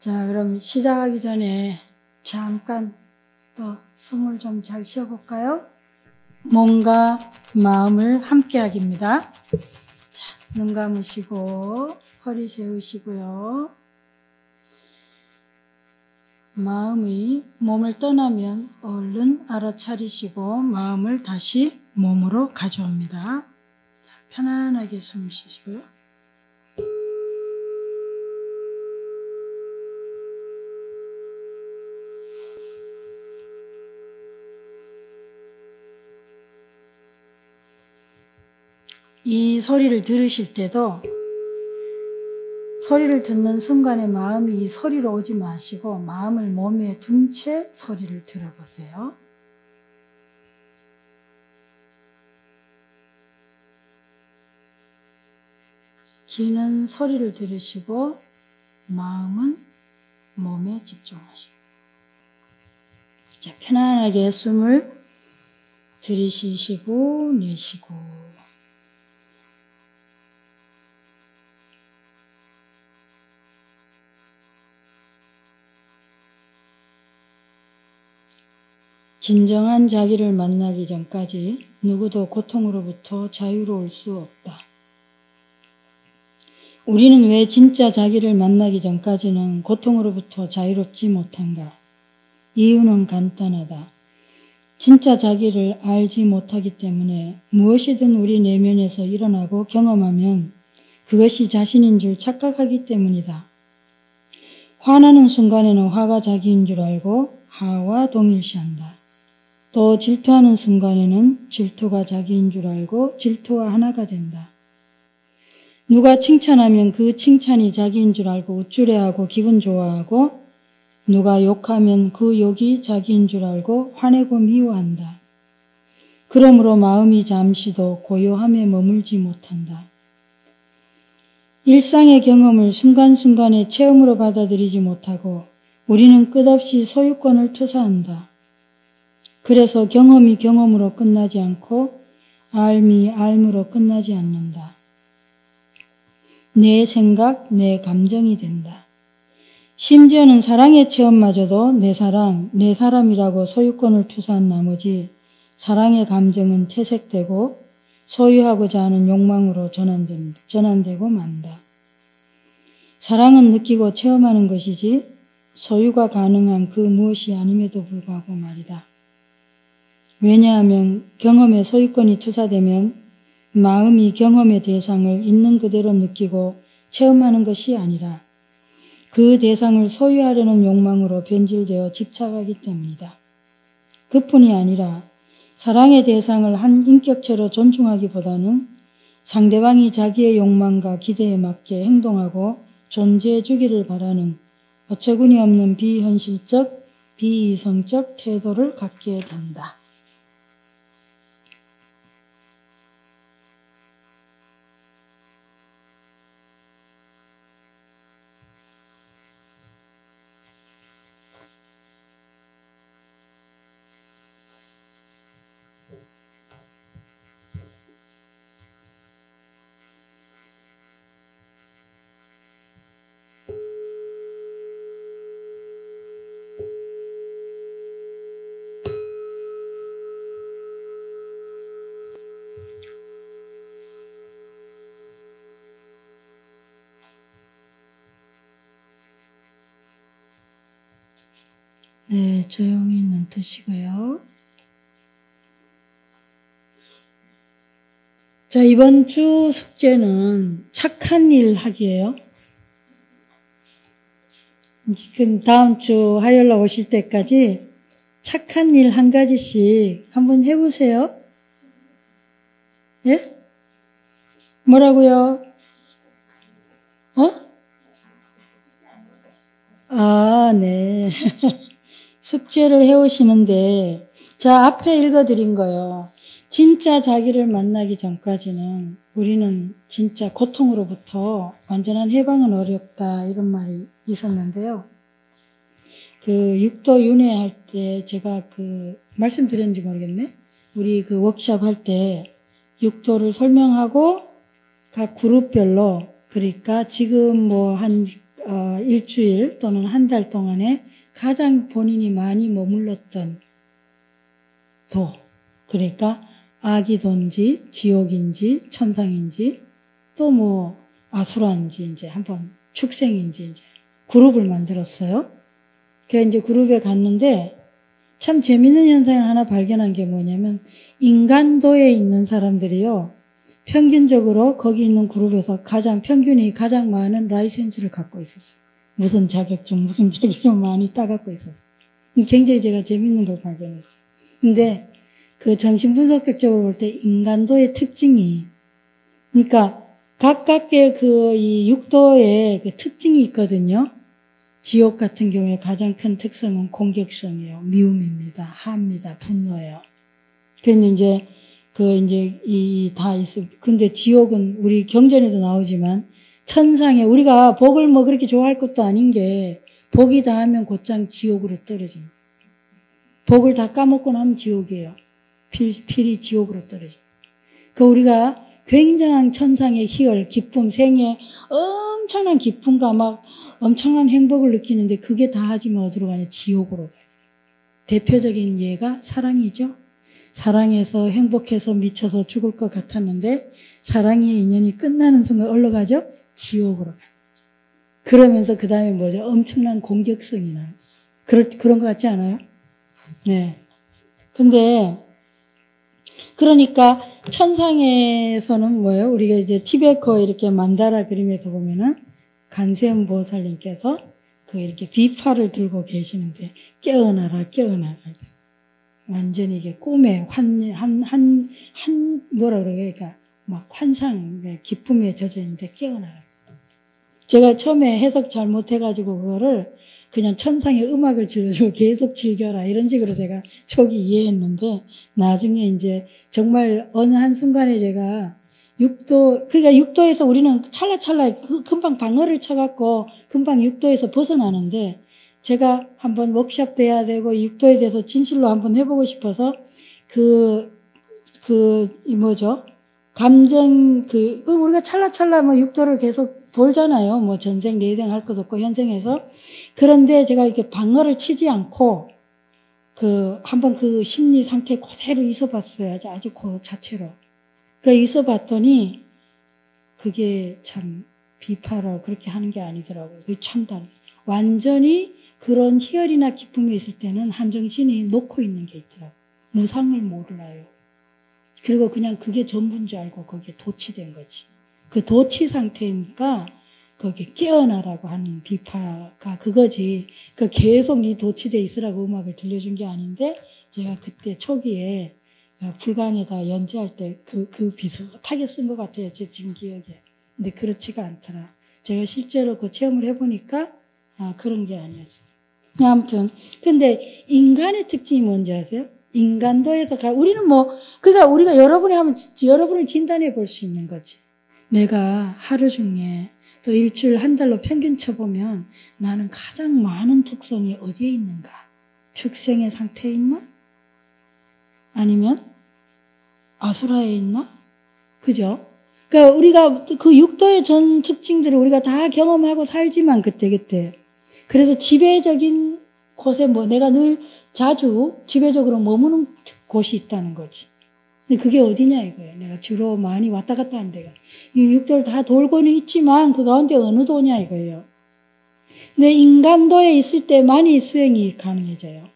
자, 그럼 시작하기 전에 잠깐 또 숨을 좀 잘 쉬어볼까요? 몸과 마음을 함께 하기입니다. 자, 눈 감으시고 허리 세우시고요. 마음이 몸을 떠나면 얼른 알아차리시고 마음을 다시 몸으로 가져옵니다. 편안하게 숨 쉬시고요. 이 소리를 들으실 때도 소리를 듣는 순간에 마음이 이 소리로 오지 마시고 마음을 몸에 둔 채 소리를 들어보세요. 귀는 소리를 들으시고 마음은 몸에 집중하시고. 자, 편안하게 숨을 들이쉬시고 내쉬고. 진정한 자기를 만나기 전까지 누구도 고통으로부터 자유로울 수 없다. 우리는 왜 진짜 자기를 만나기 전까지는 고통으로부터 자유롭지 못한가? 이유는 간단하다. 진짜 자기를 알지 못하기 때문에 무엇이든 우리 내면에서 일어나고 경험하면 그것이 자신인 줄 착각하기 때문이다. 화나는 순간에는 화가 자기인 줄 알고 화와 동일시한다. 또 질투하는 순간에는 질투가 자기인 줄 알고 질투와 하나가 된다. 누가 칭찬하면 그 칭찬이 자기인 줄 알고 우쭐해하고 기분 좋아하고 누가 욕하면 그 욕이 자기인 줄 알고 화내고 미워한다. 그러므로 마음이 잠시도 고요함에 머물지 못한다. 일상의 경험을 순간순간의 체험으로 받아들이지 못하고 우리는 끝없이 소유권을 투사한다. 그래서 경험이 경험으로 끝나지 않고 알미 알므로 끝나지 않는다. 내 생각, 내 감정이 된다. 심지어는 사랑의 체험마저도 내 사랑, 내 사람이라고 소유권을 투사한 나머지 사랑의 감정은 퇴색되고 소유하고자 하는 욕망으로 전환되고 만다. 사랑은 느끼고 체험하는 것이지 소유가 가능한 그 무엇이 아님에도 불구하고 말이다. 왜냐하면 경험에 소유권이 투사되면 마음이 경험의 대상을 있는 그대로 느끼고 체험하는 것이 아니라 그 대상을 소유하려는 욕망으로 변질되어 집착하기 때문이다. 그뿐이 아니라 사랑의 대상을 한 인격체로 존중하기보다는 상대방이 자기의 욕망과 기대에 맞게 행동하고 존재해 주기를 바라는 어처구니 없는 비현실적, 비이성적 태도를 갖게 된다. 네, 조용히 눈 뜨시고요. 자, 이번 주 숙제는 착한 일 하기예요. 그럼 다음 주 화요일 날 오실 때까지 착한 일 한 가지씩 한번 해보세요. 예? 뭐라고요? 아, 네. 숙제를 해오시는데, 자, 앞에 읽어드린 거요. 진짜 자기를 만나기 전까지는 우리는 진짜 고통으로부터 완전한 해방은 어렵다, 이런 말이 있었는데요. 그 육도 윤회 할 때 제가 말씀드렸는지 모르겠네. 우리 그 워크숍 할 때 육도를 설명하고 각 그룹별로, 그러니까 지금 뭐 한 일주일 또는 한 달 동안에 가장 본인이 많이 머물렀던 도, 그러니까 아기도인지 지옥인지 천상인지 또 뭐 아수라인지 이제 한번 축생인지 이제 그룹을 만들었어요. 그래서 이제 그룹에 갔는데 참 재밌는 현상을 하나 발견한 게 뭐냐면 인간도에 있는 사람들이요. 평균적으로 거기 있는 그룹에서 평균이 가장 많은 라이센스를 갖고 있었어요. 무슨 자격증 많이 따갖고 있었어요. 굉장히 제가 재밌는 걸 발견했어요. 근데 그 정신분석학적으로 볼 때 인간도의 특징이, 그러니까 각각의 이 육도의 그 특징이 있거든요. 지옥 같은 경우에 가장 큰 특성은 공격성이에요. 미움입니다. 합니다. 분노예요. 근데 이제 다 있어. 근데 지옥은 우리 경전에도 나오지만 천상에 우리가 복을 뭐 그렇게 좋아할 것도 아닌 게 복이 다 하면 곧장 지옥으로 떨어집니다. 복을 다 까먹고 나면 지옥이에요. 필히 지옥으로 떨어집니다. 그 우리가 굉장한 천상의 희열, 기쁨, 생애 엄청난 기쁨과 막 엄청난 행복을 느끼는데 그게 다 하지만 어디로 가냐? 지옥으로 가요. 대표적인 예가 사랑이죠. 사랑해서 행복해서 미쳐서 죽을 것 같았는데 사랑의 인연이 끝나는 순간 어디로 가죠? 지옥으로 가요. 그러면서 그 다음에 뭐죠? 엄청난 공격성이 나요. 그런 것 같지 않아요? 네. 근데 그러니까 천상에서는 뭐예요? 우리가 이제 티베코 이렇게 만다라 그림에서 보면은 간세음 보살님께서 그 이렇게 비파를 들고 계시는데 깨어나라. 완전히 이게 꿈에 뭐라 그래요? 그러니까 막 환상, 기쁨에 젖어 있는데 깨어나라. 제가 처음에 해석 잘못해가지고 그거를 그냥 천상의 음악을 즐겨주고 계속 즐겨라 이런 식으로 제가 초기 이해했는데 나중에 이제 정말 어느 한순간에 제가 그러니까 육도에서 우리는 찰나찰나 금방 방어를 쳐갖고 금방 육도에서 벗어나는데 제가 한번 워크숍 돼야 되고 육도에 대해서 진실로 한번 해보고 싶어서 감정 우리가 찰나찰나 뭐 육도를 계속 돌잖아요. 뭐 전생 내생 할 것 없고 현생에서. 그런데 제가 이렇게 방어를 치지 않고 한번 그 심리 상태 그대로 있어봤어요. 아주 그 자체로. 있어봤더니 그게 참 비파로 그렇게 하는 게 아니더라고요. 그게 참단. 완전히 그런 희열이나 기쁨이 있을 때는 한정신이 놓고 있는 게 있더라고요. 무상을 몰라요. 그리고 그냥 그게 전부인 줄 알고 거기에 도취된 거지. 그 도취 상태니까 거기에 깨어나라고 하는 비파가 그거지. 계속 이 도취돼 있으라고 음악을 들려준 게 아닌데 제가 그때 초기에 불광에다 연주할 때 비슷하게 쓴 것 같아요. 제 지금 기억에. 근데 그렇지가 않더라. 제가 실제로 그 체험을 해보니까 그런 게 아니었어요. 아무튼 근데 인간의 특징이 뭔지 아세요? 인간도에서 우리는 그러니까 우리가 여러분을 진단해 볼 수 있는 거지. 내가 하루 중에 또 일주일 한 달로 평균 쳐보면 나는 가장 많은 특성이 어디에 있는가? 축생의 상태에 있나? 아니면 아수라에 있나? 그죠? 그러니까 우리가 그 육도의 전 특징들을 우리가 다 경험하고 살지만 그때. 그래서 지배적인 곳에 내가 늘 자주 지배적으로 머무는 곳이 있다는 거지. 근데 그게 어디냐 이거예요. 내가 주로 많이 왔다 갔다 한 데가. 이 육도를 다 돌고는 있지만 그 가운데 어느 도냐 이거예요. 근데 인간도에 있을 때만이 수행이 가능해져요.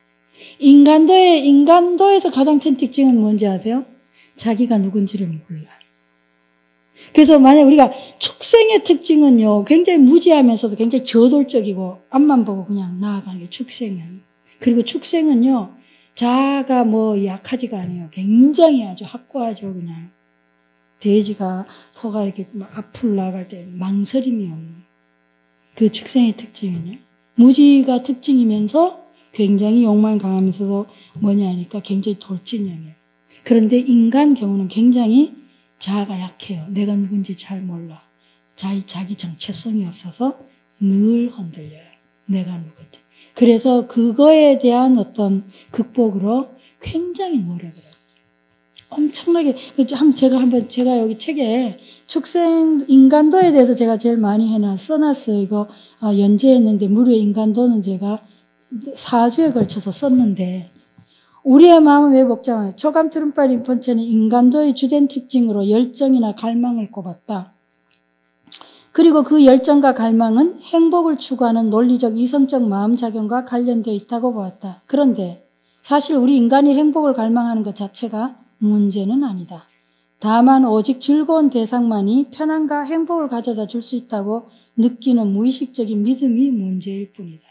인간도에서 가장 큰 특징은 뭔지 아세요? 자기가 누군지를 몰라. 그래서 만약 우리가 축생의 특징은요, 굉장히 무지하면서도 굉장히 저돌적이고 앞만 보고 그냥 나아가는 게 축생은. 그리고 축생은요, 자아가 약하지가 않아요. 굉장히 아주 확고하죠, 그냥. 돼지가 소가 이렇게 앞을 나갈 때 망설임이 없는. 그 축생의 특징은요. 무지가 특징이면서 굉장히 욕망 강하면서도 하니까 굉장히 돌진형이에요. 그런데 인간 경우는 굉장히 자아가 약해요. 내가 누군지 잘 몰라. 자기 정체성이 없어서 늘 흔들려요. 내가 누군지. 그래서 그거에 대한 어떤 극복으로 굉장히 노력을 해요. 엄청나게, 제가 여기 책에 인간도에 대해서 제가 제일 많이 써놨어요. 이거, 연재했는데, 무료 인간도는 제가 4주에 걸쳐서 썼는데, 우리의 마음은 왜 복잡하냐. 초감 트름파 림폰체는 인간도의 주된 특징으로 열정이나 갈망을 꼽았다. 그리고 그 열정과 갈망은 행복을 추구하는 논리적 이성적 마음작용과 관련되어 있다고 보았다. 그런데 사실 우리 인간이 행복을 갈망하는 것 자체가 문제는 아니다. 다만 오직 즐거운 대상만이 편안과 행복을 가져다 줄 수 있다고 느끼는 무의식적인 믿음이 문제일 뿐이다.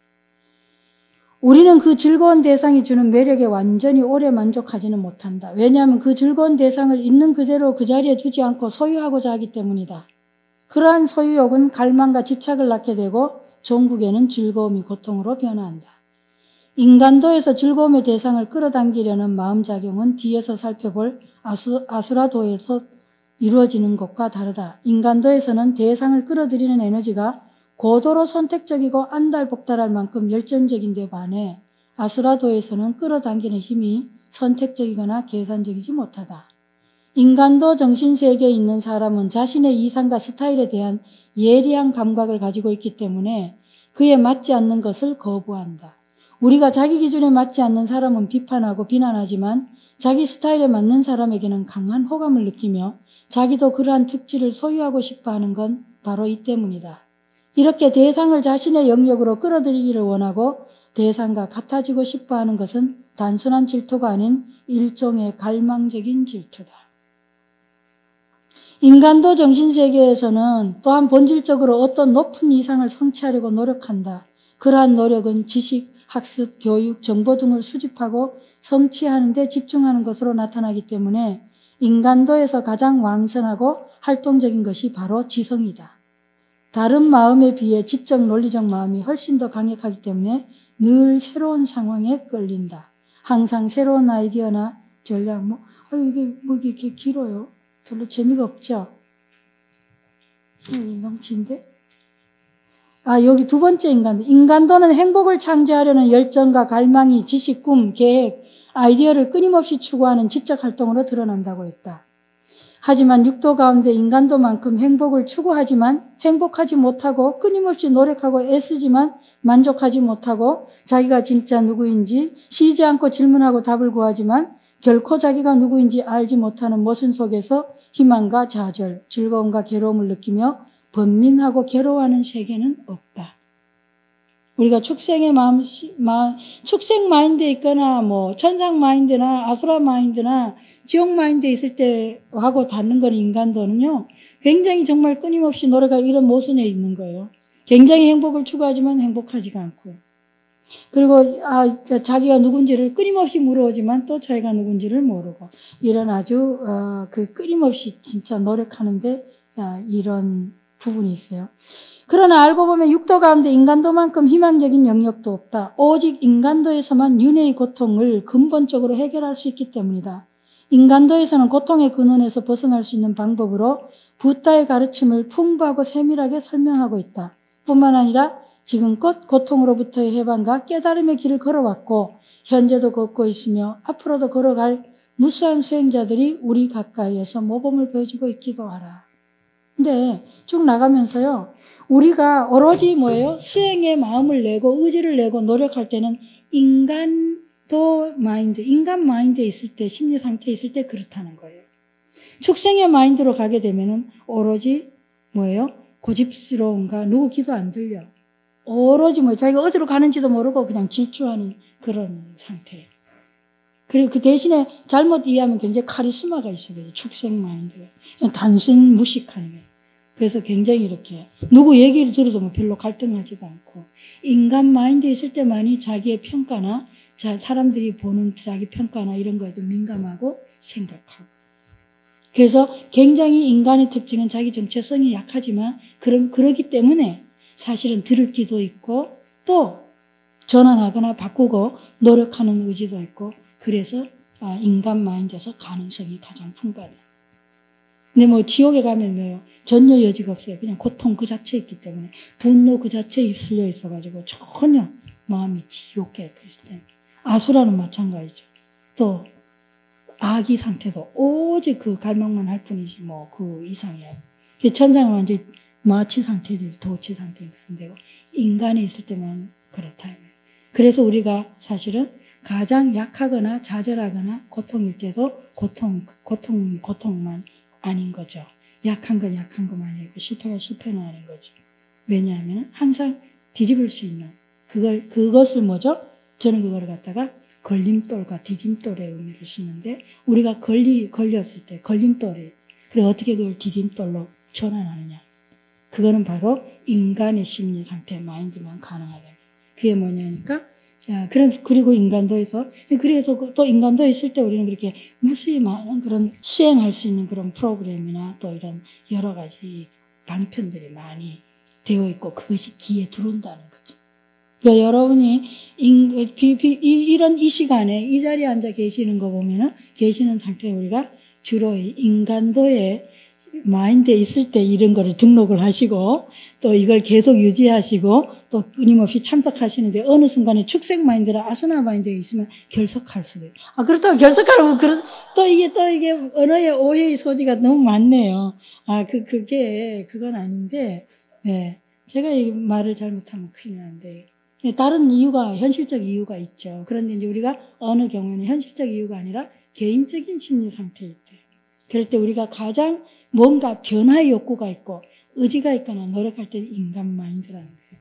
우리는 그 즐거운 대상이 주는 매력에 완전히 오래 만족하지는 못한다. 왜냐하면 그 즐거운 대상을 있는 그대로 그 자리에 두지 않고 소유하고자 하기 때문이다. 그러한 소유욕은 갈망과 집착을 낳게 되고 종국에는 즐거움이 고통으로 변화한다. 인간도에서 즐거움의 대상을 끌어당기려는 마음작용은 뒤에서 살펴볼 아수라도에서 이루어지는 것과 다르다. 인간도에서는 대상을 끌어들이는 에너지가 고도로 선택적이고 안달복달할 만큼 열정적인데 반해 아수라도에서는 끌어당기는 힘이 선택적이거나 계산적이지 못하다. 인간도 정신세계에 있는 사람은 자신의 이상과 스타일에 대한 예리한 감각을 가지고 있기 때문에 그에 맞지 않는 것을 거부한다. 우리가 자기 기준에 맞지 않는 사람은 비판하고 비난하지만 자기 스타일에 맞는 사람에게는 강한 호감을 느끼며 자기도 그러한 특질을 소유하고 싶어 하는 건 바로 이 때문이다. 이렇게 대상을 자신의 영역으로 끌어들이기를 원하고 대상과 같아지고 싶어 하는 것은 단순한 질투가 아닌 일종의 갈망적인 질투다. 인간도 정신세계에서는 또한 본질적으로 어떤 높은 이상을 성취하려고 노력한다. 그러한 노력은 지식, 학습, 교육, 정보 등을 수집하고 성취하는 데 집중하는 것으로 나타나기 때문에 인간도에서 가장 왕성하고 활동적인 것이 바로 지성이다. 다른 마음에 비해 지적 논리적 마음이 훨씬 더 강력하기 때문에 늘 새로운 상황에 끌린다. 항상 새로운 아이디어나 전략, 이게 이렇게 길어요. 별로 재미가 없죠? 너무 긴데? 여기 두 번째 인간도. 인간도는 행복을 창조하려는 열정과 갈망이 지식, 꿈, 계획, 아이디어를 끊임없이 추구하는 지적 활동으로 드러난다고 했다. 하지만 육도 가운데 인간도만큼 행복을 추구하지만 행복하지 못하고 끊임없이 노력하고 애쓰지만 만족하지 못하고 자기가 진짜 누구인지 쉬지 않고 질문하고 답을 구하지만 결코 자기가 누구인지 알지 못하는 모순 속에서 희망과 좌절, 즐거움과 괴로움을 느끼며 번민하고 괴로워하는 세계는 없다. 우리가 축생 마인드에 있거나 천상 마인드나 아수라 마인드나 지옥 마인드에 있을 때 하고 닿는 건 인간도는요. 굉장히 정말 끊임없이 노래가 이런 모순에 있는 거예요. 굉장히 행복을 추구하지만 행복하지가 않고요. 그리고 자기가 누군지를 끊임없이 물어오지만 또 자기가 누군지를 모르고 이런 아주 끊임없이 진짜 노력하는데 이런 부분이 있어요. 그러나 알고 보면 육도 가운데 인간도만큼 희망적인 영역도 없다. 오직 인간도에서만 윤회의 고통을 근본적으로 해결할 수 있기 때문이다. 인간도에서는 고통의 근원에서 벗어날 수 있는 방법으로 붓다의 가르침을 풍부하고 세밀하게 설명하고 있다. 뿐만 아니라 지금껏 고통으로부터의 해방과 깨달음의 길을 걸어왔고 현재도 걷고 있으며 앞으로도 걸어갈 무수한 수행자들이 우리 가까이에서 모범을 보여주고 있기도 하라. 근데 쭉 나가면서요. 우리가 오로지 수행의 마음을 내고 의지를 내고 노력할 때는 인간 마인드에 있을 때, 심리 상태에 있을 때 그렇다는 거예요. 축생의 마인드로 가게 되면은 오로지 고집스러움과 누구 기도 안 들려. 오로지 자기가 어디로 가는지도 모르고 그냥 질주하는 그런 상태예요. 그리고 그 대신에 잘못 이해하면 굉장히 카리스마가 있어요. 축생 마인드. 단순 무식하는 거예요. 그래서 굉장히 이렇게 누구 얘기를 들어도 별로 갈등하지도 않고 인간 마인드에 있을 때만이 자기의 평가나 사람들이 보는 자기 평가나 이런 거에도 민감하고 생각하고 그래서 굉장히 인간의 특징은 자기 정체성이 약하지만 그러기 때문에 사실은 들을 기도 있고 또 전환하거나 바꾸고 노력하는 의지도 있고 그래서 인간 마인드에서 가능성이 가장 풍부하다. 근데 지옥에 가면 전혀 여지가 없어요. 그냥 고통 그 자체에 있기 때문에 분노 그 자체에 휩쓸려 있어가지고 전혀 마음이 지옥에 그랬을 때 아수라는 마찬가지죠. 또 아기 상태도 오직 그 갈망만 할 뿐이지 뭐 그 이상이야. 천상은 완전히 마치 상태지 도치 상태인 건데 인간이 있을 때만 그렇다. 그래서 우리가 사실은 가장 약하거나 좌절하거나 고통일 때도 고통만 아닌 거죠. 약한 건 약한 것만 아니고 실패가 실패는 아닌 거죠. 왜냐하면 항상 뒤집을 수 있는 그것을 뭐죠? 저는 그걸 갖다가 걸림돌과 디딤돌의 의미를 쓰는데 우리가 걸렸을 때 걸림돌이 그래 어떻게 그걸 디딤돌로 전환하느냐? 그거는 바로 인간의 심리 상태, 마인드만 가능하다. 그게 뭐냐니까 그리고 그래서 또 인간도에 있을 때 우리는 그렇게 무수히 많은 그런 수행할 수 있는 그런 프로그램이나 또 이런 여러 가지 방편들이 많이 되어 있고 그것이 귀에 들어온다는 거죠. 그러니까 여러분이 이런 이 시간에 이 자리에 앉아 계시는 거 보면은 계시는 상태에 우리가 주로 인간도에 마인드에 있을 때 이런 거를 등록을 하시고 또 이걸 계속 유지하시고 또 끊임없이 참석하시는데 어느 순간에 축생 마인드나 아스나 마인드에 있으면 결석할 수도 있어요. 그렇다고 결석하라고 또 이게 언어의 오해의 소지가 너무 많네요. 그건 아닌데, 네. 제가 이 말을 잘못하면 큰일 나는데. 다른 이유가, 현실적 이유가 있죠. 그런데 이제 우리가 어느 경우에는 현실적 이유가 아니라 개인적인 심리 상태일 때. 그럴 때 우리가 가장 뭔가 변화의 욕구가 있고 의지가 있거나 노력할 때 인간 마인드라는 거예요.